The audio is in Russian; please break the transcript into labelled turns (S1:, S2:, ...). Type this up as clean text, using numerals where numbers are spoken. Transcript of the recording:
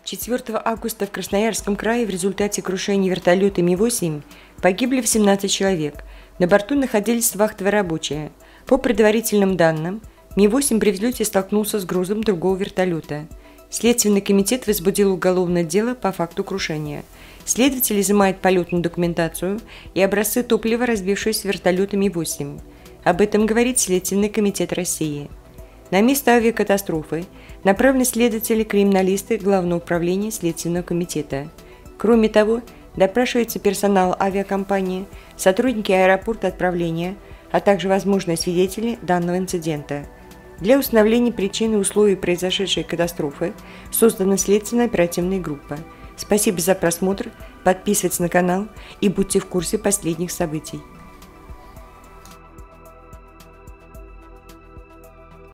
S1: 4 августа в Красноярском крае в результате крушения вертолета Ми-8 погибли 17 человек. На борту находились вахтово-рабочие. По предварительным данным, Ми-8 при взлете столкнулся с грузом другого вертолета. Следственный комитет возбудил уголовное дело по факту крушения. Следователи изымают полетную документацию и образцы топлива, разбившегося вертолета Ми-8. Об этом говорит Следственный комитет России. На место авиакатастрофы направлены следователи-криминалисты Главного управления Следственного комитета. Кроме того, допрашивается персонал авиакомпании, сотрудники аэропорта отправления, а также возможные свидетели данного инцидента. Для установления причин и условий произошедшей катастрофы создана следственная оперативная группа. Спасибо за просмотр, подписывайтесь на канал и будьте в курсе последних событий.